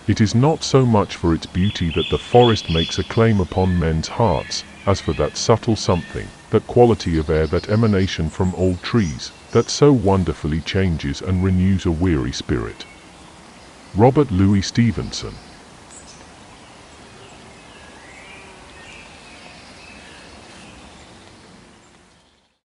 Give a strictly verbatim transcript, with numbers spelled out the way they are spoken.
It is not so much for its beauty that the forest makes a claim upon men's hearts, as for that subtle something, that quality of air, that emanation from old trees, that so wonderfully changes and renews a weary spirit. Robert Louis Stevenson.